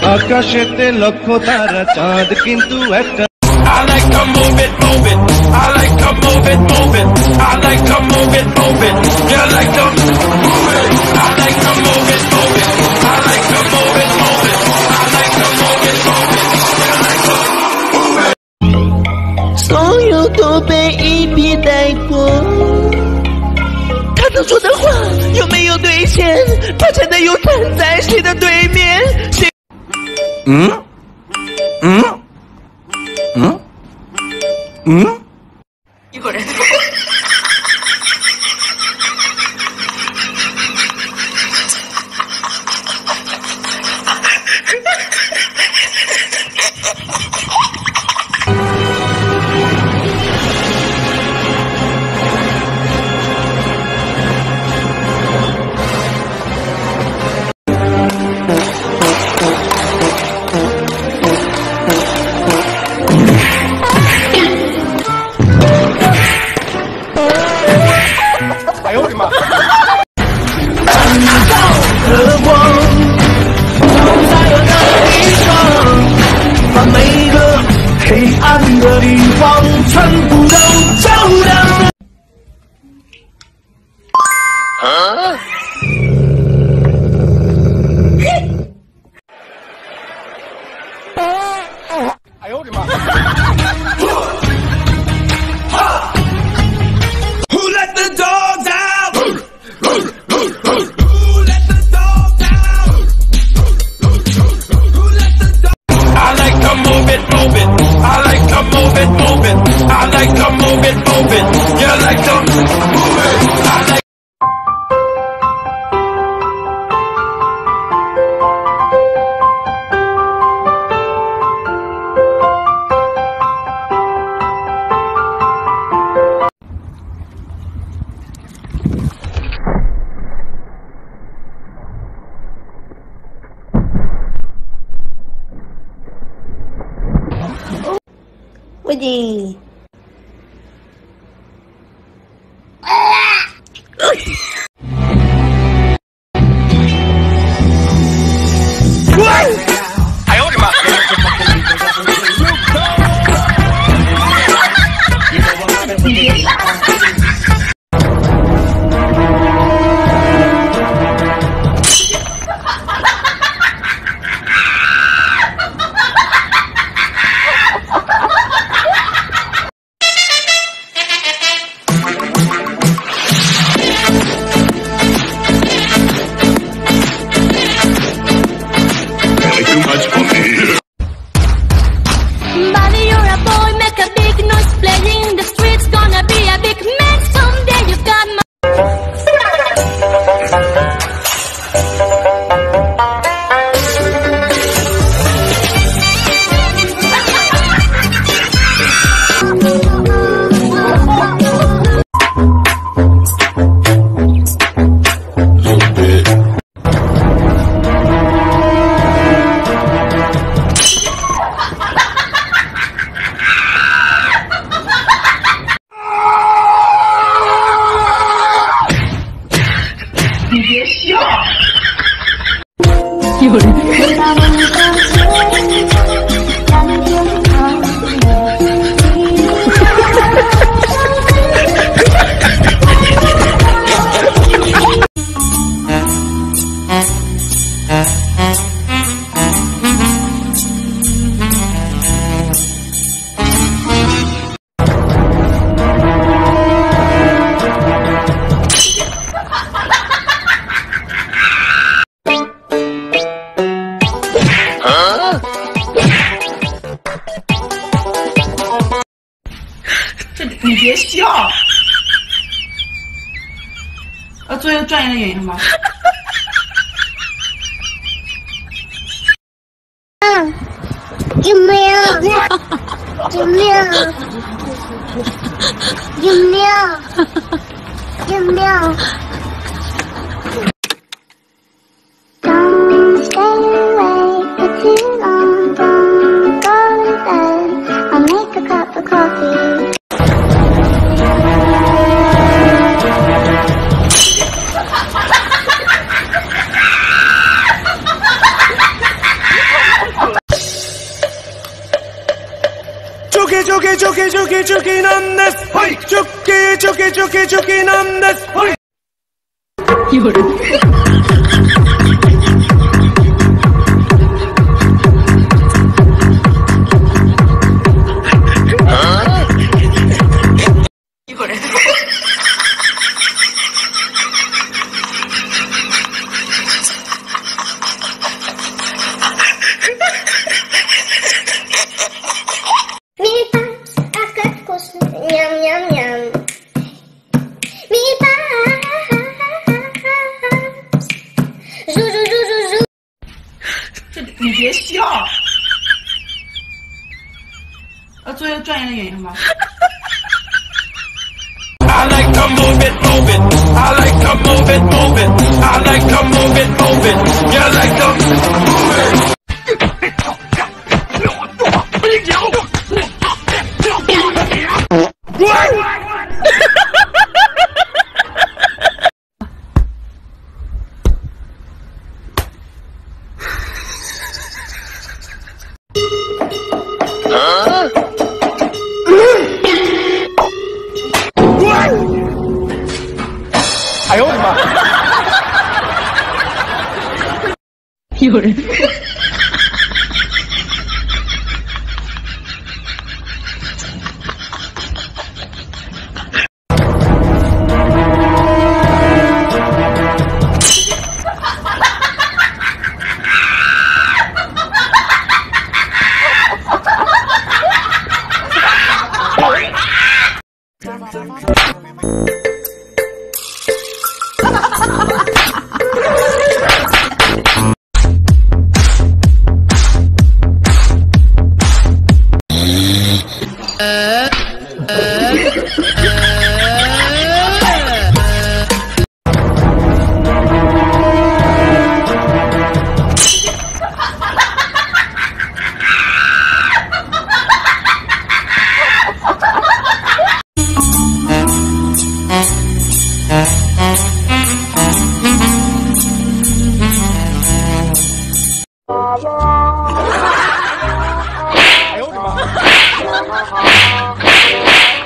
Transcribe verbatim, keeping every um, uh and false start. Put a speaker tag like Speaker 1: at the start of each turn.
Speaker 1: আকাশেতে লক্ষ তারা চাঁদ কিন্তু একটা
Speaker 2: I like to move it, move it. I like to move it, move it. I like to move it, move it. You like to move it. I like to move it, move it. I like to move it, move it. I like to move it, move it. You like to move it.
Speaker 3: 所有都被一笔带过。他都说的话有没有兑现？他真的又站在谁的对面？谁？
Speaker 2: 嗯嗯嗯嗯，
Speaker 4: 一个人。
Speaker 2: 哎呦我的妈！
Speaker 3: 和光照在了那地方，把每个黑暗的地方全部都照亮了。啊！
Speaker 2: 哎呦我的妈！ Who let the dogs out? Who let the dogs out? Who let the dogs out? I like to move it, move it. I like to move it, move it. I like to move it, move it. You like to move it. I like
Speaker 4: 喂你。
Speaker 2: 哎呦我的妈！
Speaker 4: 你别笑。
Speaker 3: 有人。
Speaker 4: 你别笑，要做一个专业的演员吗？
Speaker 5: 嗯，有没有？有没有？有没有？有没有？ Don't stay awake for too long. Don't go to bed. I'll make a cup of coffee.
Speaker 3: チョキチョキチョキチョキなんです。はい。チョキチョキチョキチョキなんです。はい。夜。
Speaker 5: Ням-ням-ням. Mi pass. Жу-жу-жу-жу-жу.
Speaker 4: 这你别笑。要做一个专业的演员吗？
Speaker 2: I like to move it, move it. I like to move it, move it. I like to move it, move it. You like to move it.
Speaker 3: Huh? 哎呦我的妈！
Speaker 4: 有人。
Speaker 3: 哎呦我的妈！